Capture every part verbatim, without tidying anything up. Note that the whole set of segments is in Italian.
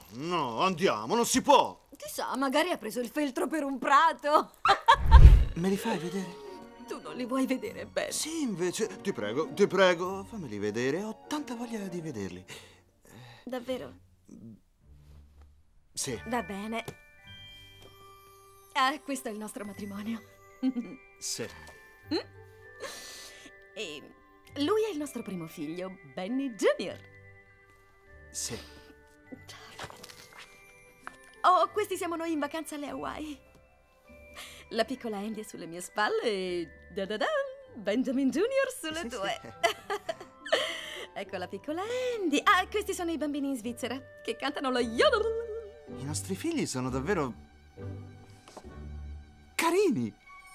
no, andiamo, non si può. Chissà, magari ha preso il feltro per un prato. Me li fai vedere? Tu non li vuoi vedere bene. Sì, invece, ti prego, ti prego, fammeli vedere. Ho tanta voglia di vederli. Davvero? Sì. Va bene. Ah, questo è il nostro matrimonio. Sì. E lui è il nostro primo figlio, Benny Junior Sì. Oh, questi siamo noi in vacanza alle Hawaii. La piccola Andy è sulle mie spalle e da da da, Benjamin Junior sulle Sì, tue. sì. Ecco la piccola Andy. Ah, questi sono i bambini in Svizzera che cantano lo yodel. I nostri figli sono davvero carini.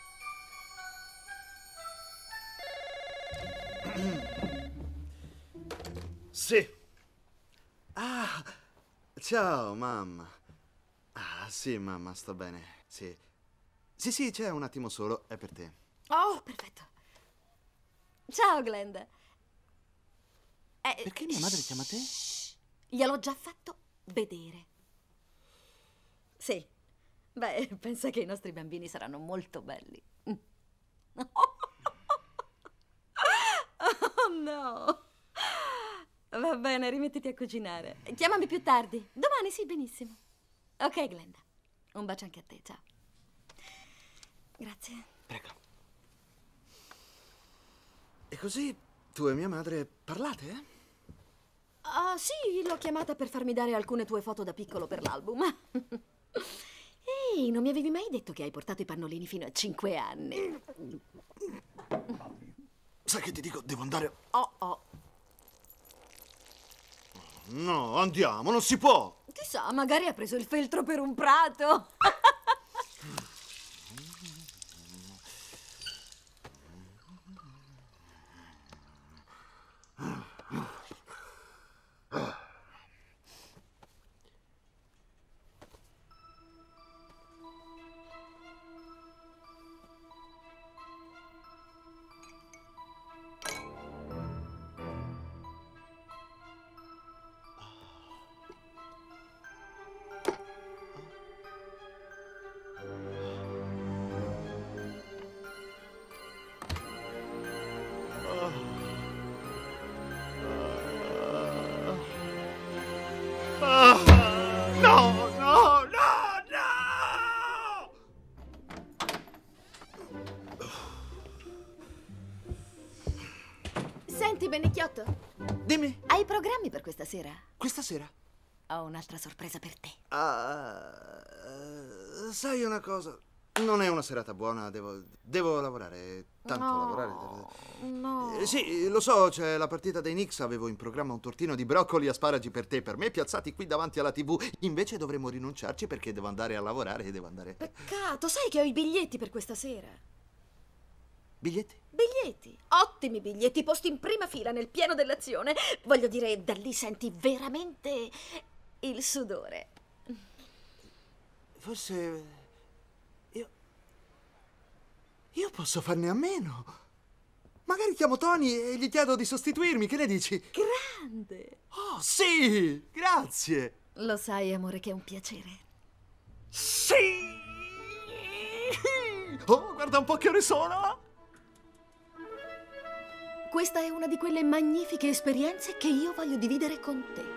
Sì. Ah, ciao mamma. Ah, sì, mamma, sto bene. Sì. Sì, sì, c'è un attimo solo, è per te. Oh, perfetto. Ciao, Glenda. Eh, Perché mia madre chiama te? gliel'ho già fatto vedere. Sì. Beh, pensa che i nostri bambini saranno molto belli. Oh, no. Va bene, rimettiti a cucinare. Chiamami più tardi. Domani, sì, benissimo. Ok, Glenda. Un bacio anche a te, ciao. Grazie. Prego. E così tu e mia madre parlate, eh? Ah, sì, l'ho chiamata per farmi dare alcune tue foto da piccolo per l'album. Ehi, non mi avevi mai detto che hai portato i pannolini fino a cinque anni? Sai che ti dico, devo andare... Oh, oh. No, andiamo, non si può. Chissà, magari ha preso il feltro per un prato. Ah, no, no, no, no! Senti, Benicchiotto, Dimmi, hai programmi per questa sera? questa sera? Ho un'altra sorpresa per te. Ah, eh, sai una cosa? Non è una serata buona, devo, devo lavorare, tanto No, lavorare. no. Eh, sì, lo so, c'è la partita dei Knicks, avevo in programma un tortino di broccoli e asparagi per te, per me, piazzati qui davanti alla tivù. Invece dovremmo rinunciarci perché devo andare a lavorare e devo andare... Peccato, sai che ho i biglietti per questa sera. Biglietti? Biglietti, ottimi biglietti, posti in prima fila nel pieno dell'azione. Voglio dire, da lì senti veramente il sudore. Forse... Io... Io posso farne a meno. Magari chiamo Tony e gli chiedo di sostituirmi, che ne dici? Grande! Oh, sì! Grazie! Lo sai, amore, che è un piacere. Sì! Oh, guarda un po' che ore sono! Questa è una di quelle magnifiche esperienze che io voglio dividere con te.